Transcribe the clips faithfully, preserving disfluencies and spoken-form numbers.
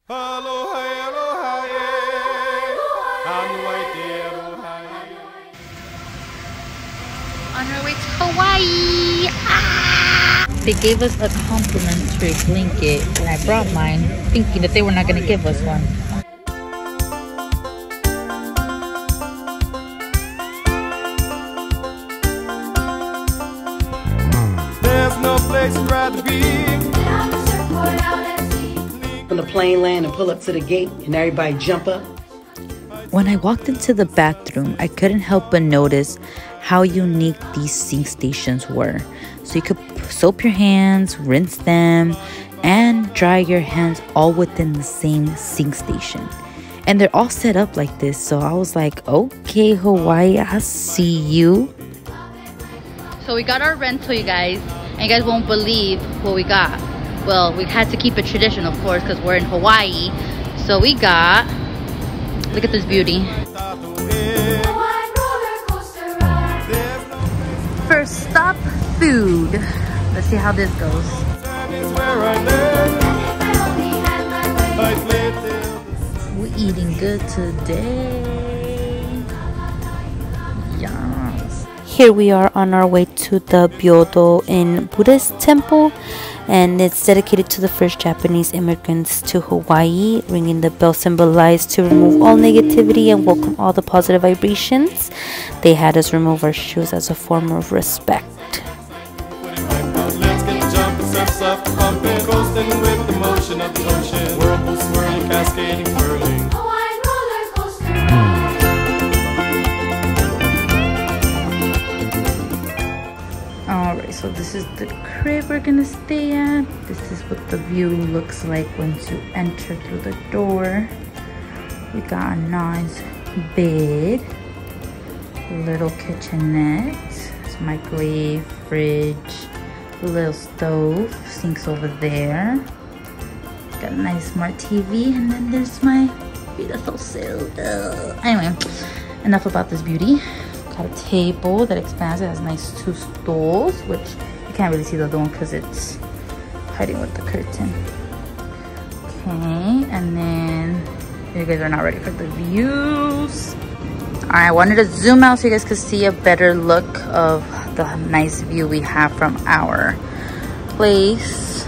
On our way to Hawaii. Ah! They gave us a complimentary blanket, and I brought mine, thinking that they were not going to give us one. There's no place I'd rather be. When the plane land and pull up to the gate and everybody jump up. When I walked into the bathroom, I couldn't help but notice how unique these sink stations were. So you could soap your hands, rinse them, and dry your hands all within the same sink station. And they're all set up like this. So I was like, okay, Hawaii, I see you. So we got our rental, you guys. And you guys won't believe what we got. Well, we had to keep it tradition, of course, because we're in Hawaii. So we got, look at this beauty. First stop, food. Let's see how this goes. We're eating good today. Yes. Here we are on our way to the Byodo-In Temple, and it's dedicated to the first Japanese immigrants to Hawaii. Ringing the bell symbolized to remove all negativity and welcome all the positive vibrations. They had us remove our shoes as a form of respect. Alright, so this is the crib we're gonna stay at. This is what the view looks like once you enter through the door. We got a nice bed, little kitchenette, it's microwave, fridge, little stove, sinks over there. Got a nice smart T V, and then there's my beautiful silk. Anyway, enough about this beauty. Got a table that expands. It has nice two stools, which you can't really see the other one because it's hiding with the curtain. Okay, and then you guys are not ready for the views. All right, I wanted to zoom out so you guys could see a better look of the nice view we have from our place.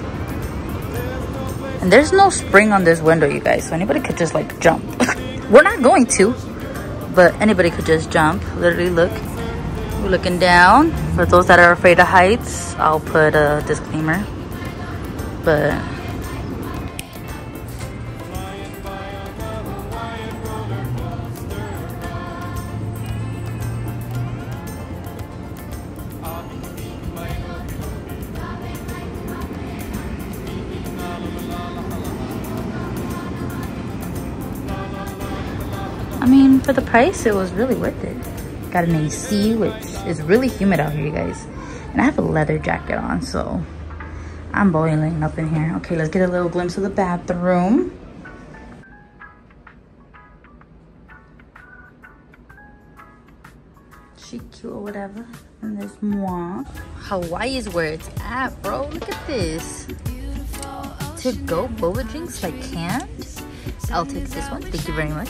And there's no spring on this window, you guys, so anybody could just like jump. We're not going to, but anybody could just jump. Literally, look, we're looking down. For those that are afraid of heights, I'll put a disclaimer, but I mean, for the price, it was really worth it. Got an A C, which is really humid out here, you guys. And I have a leather jacket on, so I'm boiling up in here. Okay, let's get a little glimpse of the bathroom. She cute or whatever. And there's moi. Hawaii is where it's at, bro. Look at this. To go boba drinks like canned. I'll take this one. Thank you very much.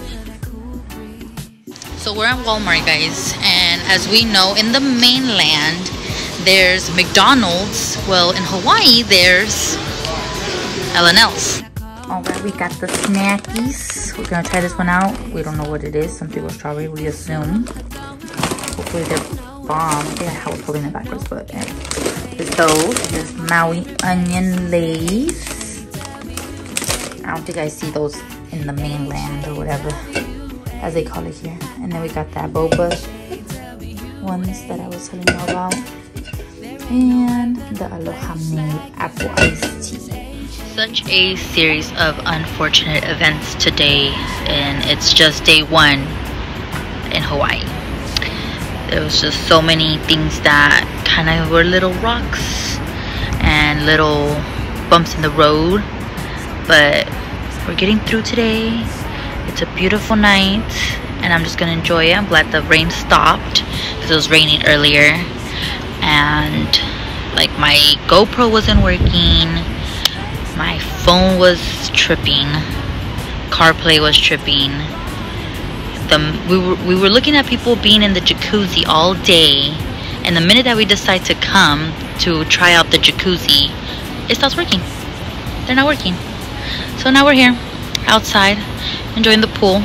So we're at Walmart, guys, and as we know, in the mainland there's McDonald's. Well, in Hawaii there's L and L's. All right, we got the snackies. We're gonna try this one out. We don't know what it is. Something with strawberry, we assume. Hopefully they're bomb. I think I was holding it backwards, but anyway. There's those. There's Maui onion lays. I don't think I see those in the mainland or whatever, as they call it here. And then we got that boba ones that I was telling you about, and the Aloha made apple iced tea. Such a series of unfortunate events today, and it's just day one in Hawaii. There was just so many things that kind of were little rocks and little bumps in the road, but we're getting through today. It's a beautiful night, and I'm just gonna enjoy it. I'm glad the rain stopped because it was raining earlier, and like my GoPro wasn't working, my phone was tripping, CarPlay was tripping. The, we, were, we were looking at people being in the jacuzzi all day, and the minute that we decide to come to try out the jacuzzi, it stops working. They're not working. So now we're here, outside, enjoying the pool.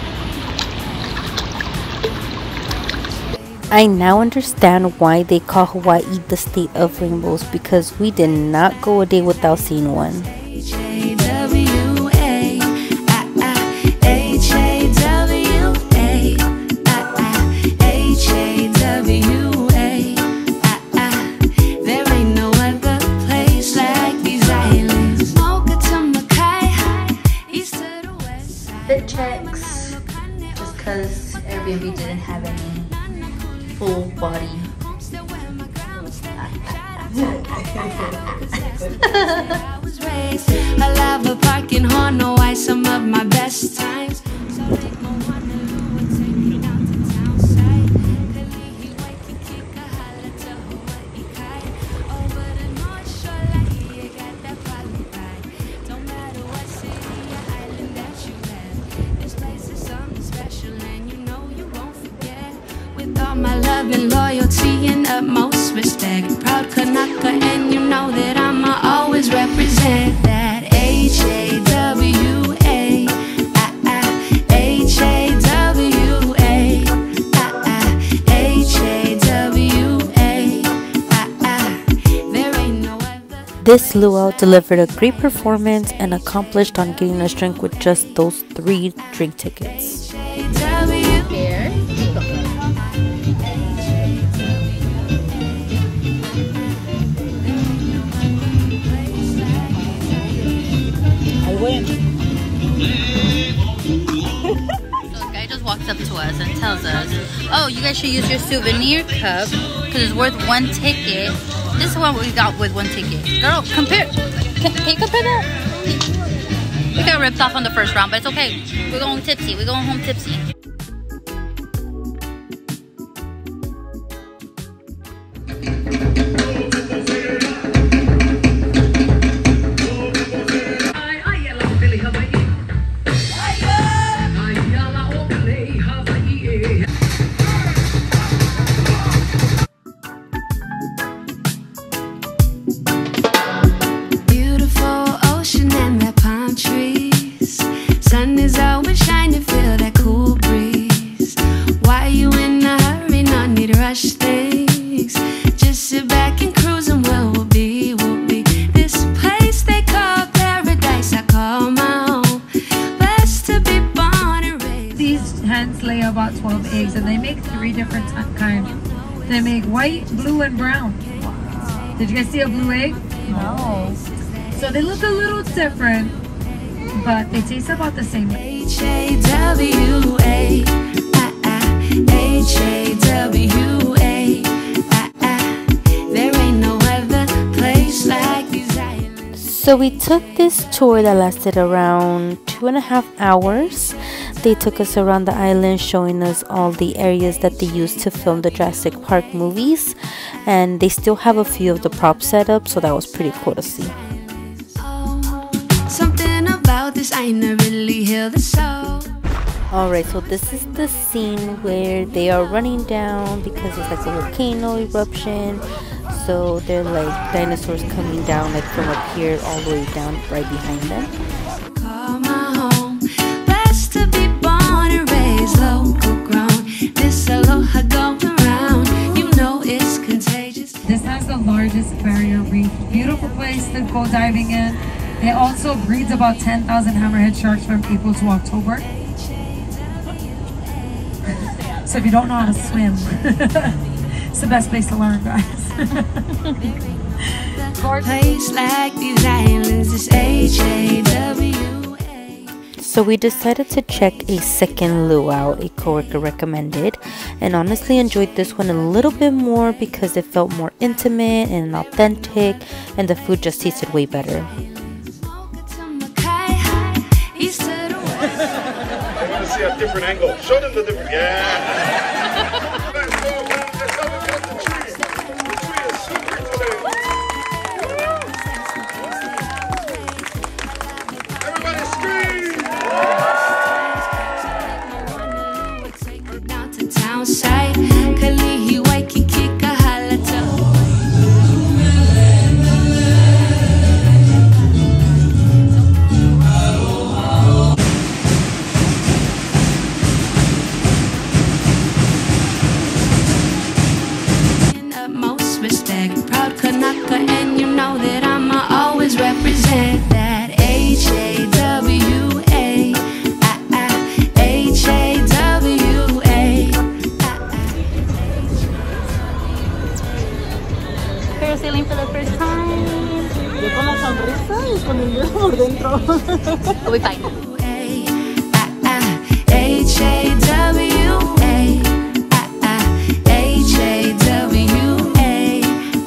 I now understand why they call Hawaii the state of rainbows, because we did not go a day without seeing one. Fit checks, just because Airbnb didn't have any full body. I love a parking horn, know why some of my best times. My love and loyalty and utmost respect. Proud Kanaka, and you know that I'ma always represent that. H A W A, H A W A, H A W A. There ain't no other. This luau delivered a great performance and accomplished on getting us drink with just those three drink tickets. Here. So the guy just walks up to us and tells us, oh, you guys should use your souvenir cup because it's worth one ticket. This is what we got with one ticket. Girl, compare. Can, can you compare that? We got ripped off on the first round, but it's okay. We're going tipsy. We're going home tipsy. Lay about twelve eggs, and they make three different kinds. They make white, blue, and brown. Did you guys see a blue egg? No. So they look a little different, but they taste about the same. H A W A, H A W A. There ain't no other place like these islands. So we took this tour that lasted around two and a half hours. They took us around the island, showing us all the areas that they used to film the Jurassic Park movies, and they still have a few of the props set up, so that was pretty cool to see. Oh, something about this I never really hear the soul. Alright, so this is the scene where they are running down because it's like a volcano eruption. So they're like dinosaurs coming down like from up here all the way down right behind them. Call my home, best to be born and raised local grown. This aloha going around, you know it's contagious. This has the largest barrier reef. Beautiful place to go diving in. It also breeds about ten thousand hammerhead sharks from April to October. So if you don't know how to swim, it's the best place to learn, guys. Place like these islands is H A W A. So we decided to check a second luau a coworker recommended, and honestly enjoyed this one a little bit more because it felt more intimate and authentic, and the food just tasted way better. I want to see a different angle. Show them the different. Yeah. Let's go, man. Let's go look at the tree. The tree is super today. We'll be fine. H A W A H A W A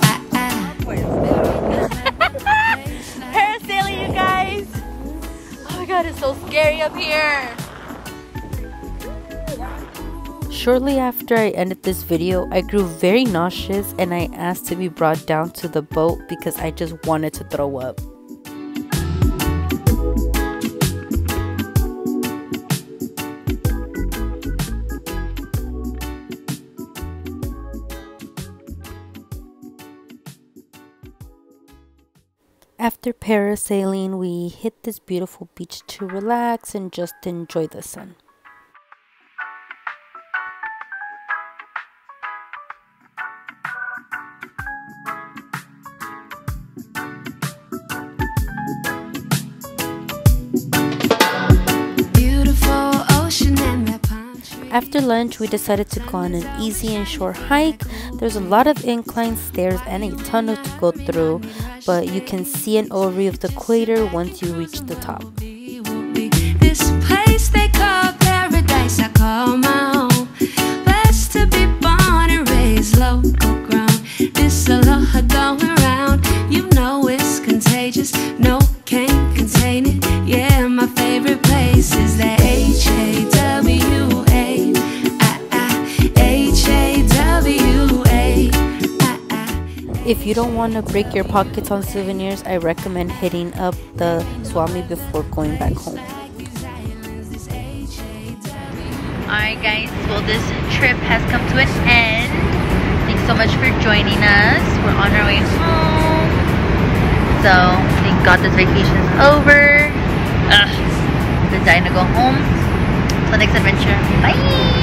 Parasailing, you guys! Oh my god, it's so scary up here! Shortly after I ended this video, I grew very nauseous and I asked to be brought down to the boat because I just wanted to throw up. After parasailing, we hit this beautiful beach to relax and just enjoy the sun. After lunch, we decided to go on an easy and short hike. There's a lot of incline stairs and a tunnel to go through, but you can see an overview of the equator once you reach the top. This place they call paradise, I call my home. Blessed to be born and raised local grown. This aloha going round, you know it's contagious. No, can't contain it. Yeah, my favorite place is that H A W A. H A W A. If you don't want to break your pockets on souvenirs, I recommend hitting up the Swami before going back home. Alright guys, well this trip has come to an end. Thanks so much for joining us. We're on our way home. So, thank God this vacation's over. Ugh, I'm dying to go home. Till next adventure. Bye!